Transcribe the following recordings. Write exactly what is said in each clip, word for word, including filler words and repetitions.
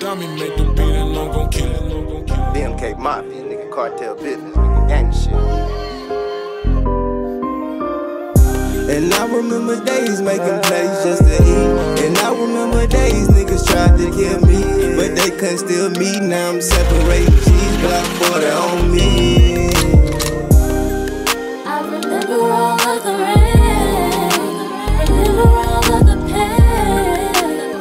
Miami, make them beat and I'm gon' kill it. B M K Mafia, nigga, cartel business, nigga, gang shit. And I remember days making plays just to eat. And I remember days niggas tried to kill me, but they couldn't steal me. Now I'm separating cheese block for the on me. I remember all of the rain, remember all of the pain.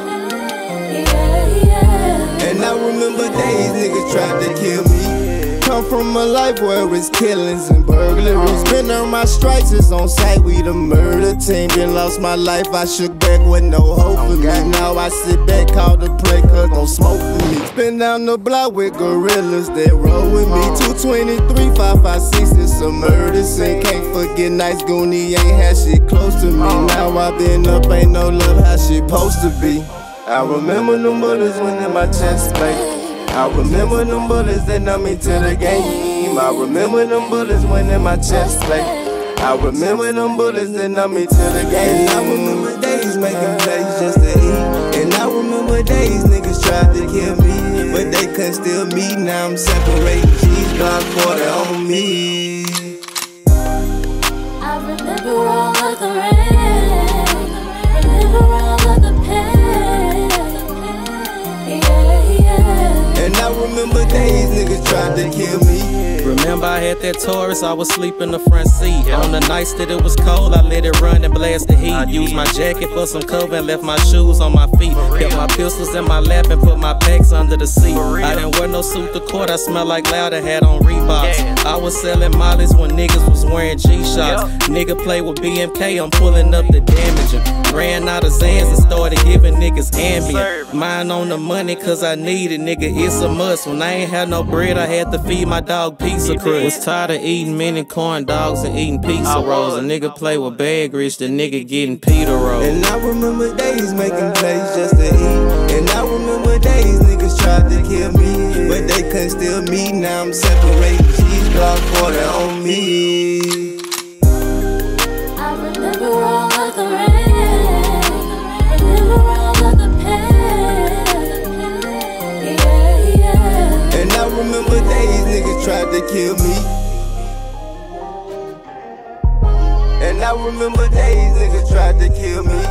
Yeah, yeah. And I remember days niggas tried to kill me. Come from a life where it's killings and burglaries. Been on my stripes, it's on sight, we the murder team. Been lost my life, I shook back with no hope for me. Now I sit back, call the play, cause don't smoke for me. Spin down the block with gorillas that roll with me. two twenty-three, five five six, it's a murder scene. Can't forget Nice Goonie, ain't had shit close to me. Now I been up, ain't no love how shit supposed to be. I remember them bullets when in my chest, baby. I remember them bullets that numbed me to the game. I remember them bullets when in my chest, like I remember them bullets that numbed me to the game. And I remember days making plays just to eat. And I remember days niggas tried to kill me, but they couldn't steal me. Now I'm separating cheese block for the on me. I remember all of the rain, remember all of the pain. Yeah, yeah. And I remember days niggas tried to kill me. Remember I had that Taurus, I was sleep in the front seat. Yeah. On the nights that it was cold, I let it run and blast the heat. Used my jacket for some cover and left my shoes on my feet. Kept my pistols in my lap and put my packs under the seat. I didn't wear no suit to court, I smelled like loud and had on Reeboks. Yeah. I was selling mollies when niggas was wearing G-Shocks. Yeah. Nigga play with B M K, I'm pulling up the damage. And ran out of Zans and started giving niggas Ambien. Mine on the money cause I need it, nigga, it's a must. When I ain't had no bread, I had to feed my dog pizza crust. Was tired of eating mini corn dogs and eating pizza rolls. A nigga play with bag rich, the nigga getting Peter rolls. And I remember days making plays just to eat. And I remember days niggas tried to kill me, but they couldn't steal me. Now I'm separating cheese block for the on me. I remember all of the rain, remember all of the pain. Yeah, yeah. And I remember days niggas tried to kill me. And I remember days niggas tried to kill me.